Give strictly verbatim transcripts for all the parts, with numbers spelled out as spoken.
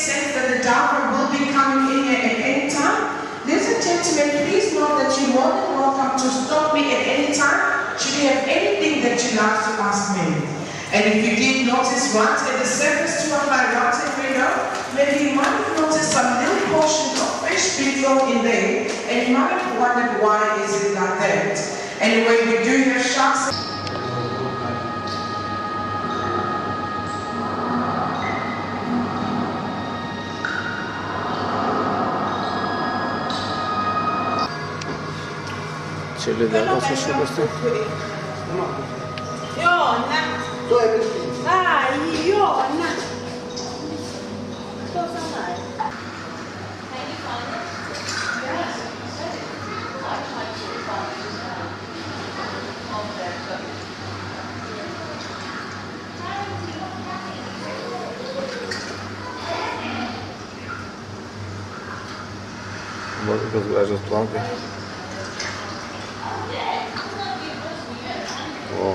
sense that the driver will be coming in here at any time. Ladies and gentlemen, please know that you're more than welcome to stop me at any time should you have anything that you'd like to ask me. And if you did notice right at the surface to my right hand window, maybe you might have noticed some little portions of fish being thrown in there, and you might have wondered why is it like that. Anyway, we do have sharks. Ce le dà cosa su questo? Ionna! Dai, Ionna! Cosa mai? Guarda che sgracia splanca. Wow.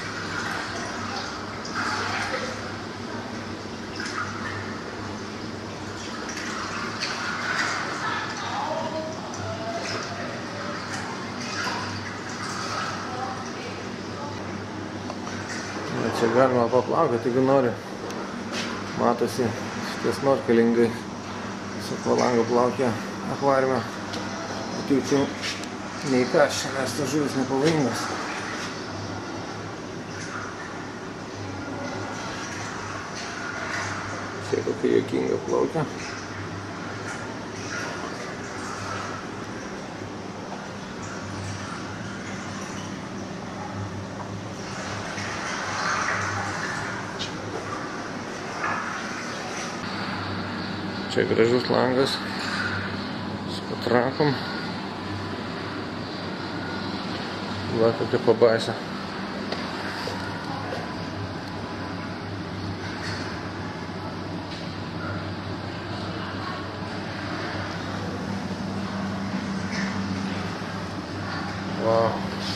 Čia galima paplaukoti, jeigu nori. Matosi šitie snorkelingai su akvalangu plaukia akvariume. Bet jaučiu neįkąsčia, nes tas žuvis nepavojingas. Čia kokia juokinga plaukia. Čia gražus langas su patrankom. Va kokia pabaisa. Wow.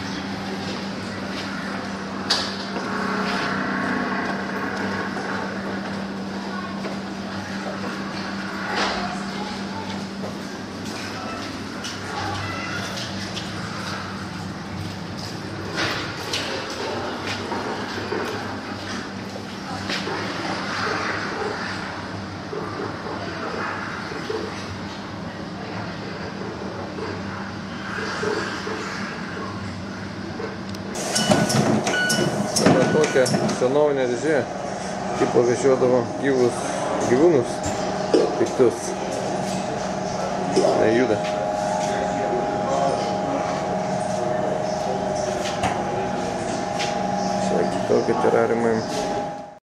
Tokia senovinė dėžė, tipo vežiodavo gyvus gyvūnus, piktus. Nejuda. Čia kitokie terariumai.